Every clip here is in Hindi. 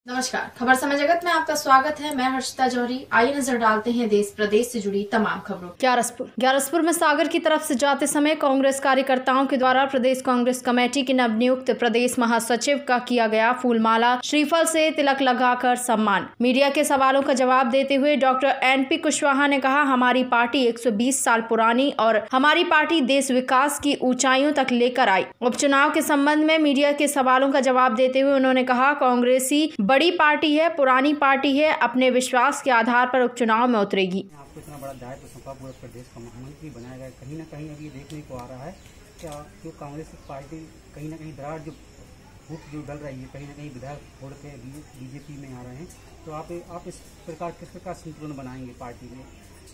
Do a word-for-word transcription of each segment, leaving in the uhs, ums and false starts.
नमस्कार, खबर समय जगत में आपका स्वागत है। मैं हर्षिता जौहरी। आइए नजर डालते हैं देश प्रदेश से जुड़ी तमाम खबरों। ग्यारसपुर ग्यारसपुर में सागर की तरफ से जाते समय कांग्रेस कार्यकर्ताओं के द्वारा प्रदेश कांग्रेस कमेटी के नवनियुक्त प्रदेश महासचिव का किया गया फूलमाला श्रीफल से तिलक लगाकर सम्मान। मीडिया के सवालों का जवाब देते हुए डॉक्टर एन पी कुशवाहा ने कहा, हमारी पार्टी एक सौ बीस साल पुरानी और हमारी पार्टी देश विकास की ऊंचाइयों तक लेकर आई। उपचुनाव के संबंध में मीडिया के सवालों का जवाब देते हुए उन्होंने कहा, कांग्रेसी बड़ी पार्टी है, पुरानी पार्टी है, अपने विश्वास के आधार पर उपचुनाव में उतरेगी। आपको इतना बड़ा दायित्व सौंपा, पूरे प्रदेश का महामंत्री बनाया गया, कहीं ना कहीं अभी देखने को आ रहा है क्या जो कांग्रेस पार्टी कहीं ना कहीं दरार जो फूट जो डल रही है, कहीं ना कहीं विधायक छोड़ के बीजेपी में आ रहे हैं, तो आप आप इस प्रकार किस प्रकार संतुलन बनाएंगे पार्टी में?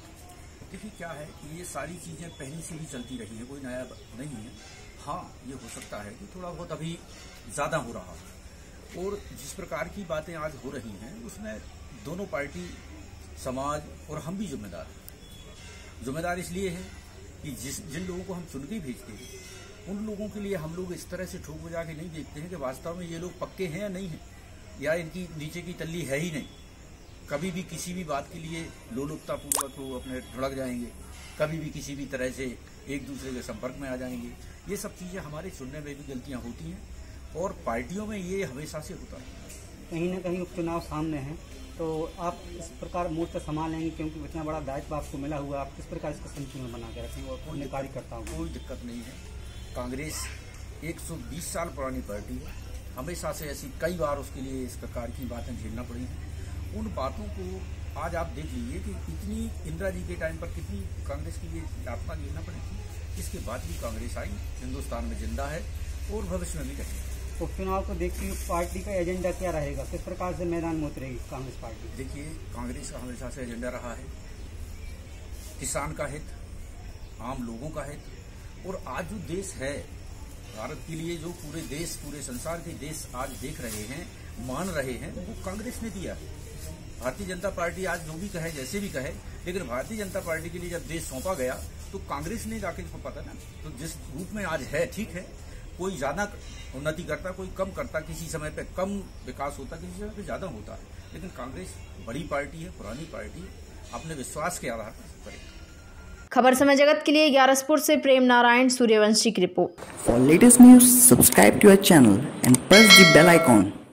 देखिए क्या है कि ये सारी चीजें पहले से ही चलती रही है, कोई नया नहीं है। हाँ, ये हो सकता है कि थोड़ा बहुत अभी ज्यादा हो रहा है, और जिस प्रकार की बातें आज हो रही हैं उसमें दोनों पार्टी, समाज और हम भी जिम्मेदार हैं। जिम्मेदार इसलिए है कि जिस जिन लोगों को हम चुन के भेजते हैं उन लोगों के लिए हम लोग इस तरह से ठोक बजा के नहीं देखते हैं कि वास्तव में ये लोग पक्के हैं या नहीं हैं, या इनकी नीचे की तल्ली है ही नहीं। कभी भी किसी भी बात के लिए लोलुपता पूर्वक वो अपने ढुड़क जाएंगे, कभी भी किसी भी तरह से एक दूसरे के संपर्क में आ जाएंगे। ये सब चीजें हमारे चुनने में भी गलतियां होती हैं और पार्टियों में ये हमेशा से होता है। कहीं ना कहीं उपचुनाव सामने है, तो आप इस प्रकार मोर्चा संभालेंगे, क्योंकि इतना बड़ा दायित्व आपको मिला हुआ, आप किस प्रकार इसका संतुलन बना के रखेंगे और अपने कार्यकर्ताओं को? कोई दिक्कत नहीं है। कांग्रेस एक सौ बीस साल पुरानी पार्टी है, हमेशा से ऐसी कई बार उसके लिए इस प्रकार की बातें झेलना पड़ी हैं। उन बातों को आज आप देख लीजिए कि इतनी इंदिरा जी के टाइम पर कितनी कांग्रेस की ये यातना झेलना पड़ी थी। इसके बाद भी कांग्रेस आई, हिंदुस्तान में जिंदा है और भविष्य में भी रहेगी। उपचुनाव को देखते हुए पार्टी का एजेंडा क्या रहेगा, किस प्रकार से मैदान में उतरेगी कांग्रेस पार्टी? देखिए, कांग्रेस का हमेशा से एजेंडा रहा है किसान का हित, आम लोगों का हित, और आज जो देश है भारत के लिए, जो पूरे देश पूरे संसार के देश आज देख रहे हैं, मान रहे हैं, वो कांग्रेस ने दिया है। भारतीय जनता पार्टी आज जो भी कहे, जैसे भी कहे, लेकिन भारतीय जनता पार्टी के लिए जब देश सौंपा गया तो कांग्रेस ने जाके सौंपा था ना। तो जिस रूप में आज है, ठीक है, कोई ज्यादा उन्नति करता, कोई कम करता, किसी समय पे कम विकास होता, किसी समय पे ज्यादा होता है, लेकिन कांग्रेस बड़ी पार्टी है, पुरानी पार्टी है, अपने विश्वास के आधार पर करेगी। खबर समय जगत के लिए ग्यारसपुर से प्रेम नारायण सूर्यवंशी की report. For latest news subscribe to our channel and press the bell icon.